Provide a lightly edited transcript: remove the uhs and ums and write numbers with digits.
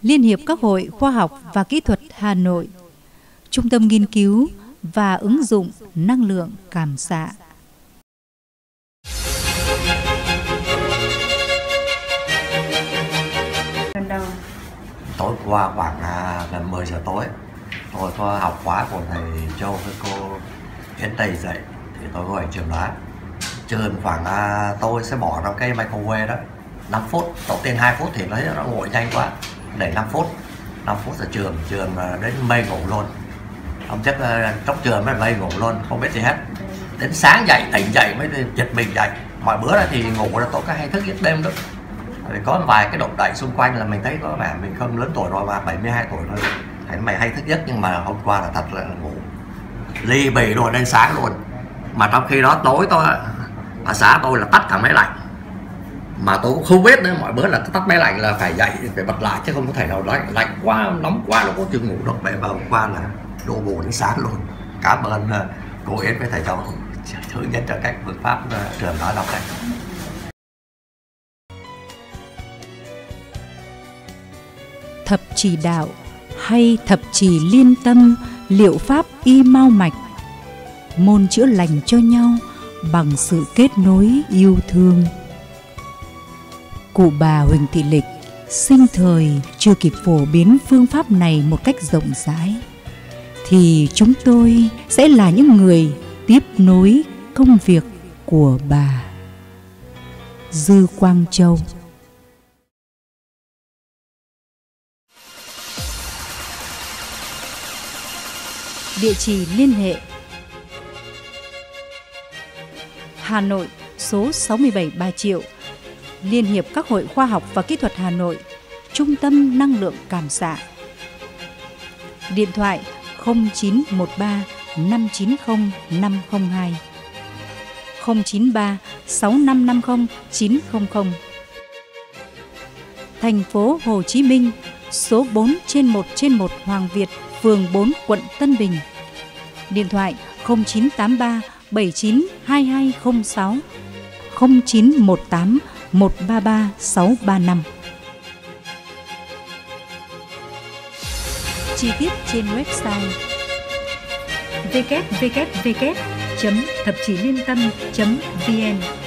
Liên hiệp các hội khoa học và kỹ thuật Hà Nội, Trung tâm nghiên cứu và ứng dụng năng lượng cảm xạ. Tối qua khoảng gần 10 giờ tối, tôi có học khóa của thầy Châu với cô Yến Tây dạy, thì tôi có ở trường đó. Trường khoảng tôi sẽ bỏ trong cái microwave đó 5 phút, đầu tiên 2 phút thì nó nguội nhanh quá, để 5 phút ở trường đến mây ngủ luôn. Ông chắc trong trường mới mây ngủ luôn, không biết gì hết. Đến sáng tỉnh dậy mới giật mình dậy. Mọi bữa đó thì ngủ là tôi có hay thức giấc đêm đó. Có vài cái động đậy xung quanh là mình thấy có vẻ mình không lớn tuổi rồi, mà 72 tuổi rồi. Thấy mày hay thức giấc, nhưng mà hôm qua là thật là ngủ ly bì rồi đến sáng luôn. Mà trong khi đó tối tôi ở xã tôi là tắt cả máy lạnh, mà tôi cũng không biết nữa. Mọi bữa là tắt máy lạnh là phải dậy, phải bật lại, chứ không có thể nào lạnh quá, nóng quá nó có chịu ngủ được. Vậy mà hôm qua là đồ ngủ đến sáng luôn. Cảm ơn cô Yến với thầy Châu hướng dẫn cho cách phương pháp trường đó đọc này. Thập trì đạo hay thập trì liên tâm, liệu pháp y mau mạch, môn chữa lành cho nhau bằng sự kết nối yêu thương. Cụ bà Huỳnh Thị Lịch sinh thời chưa kịp phổ biến phương pháp này một cách rộng rãi, thì chúng tôi sẽ là những người tiếp nối công việc của bà. Dư Quang Châu. Địa chỉ liên hệ: Hà Nội, số 67 Bà Triệu, Liên hiệp các hội khoa học và kỹ thuật Hà Nội, Trung tâm năng lượng cảm xạ. Điện thoại 0913 590 502, 093 6550 900. Thành phố Hồ Chí Minh, số 4/1/1 Hoàng Việt, phường 4, quận Tân Bình. Điện thoại 0983 79 2206, 0918 133 635. Chi tiết trên website www.thapchilientam.vn.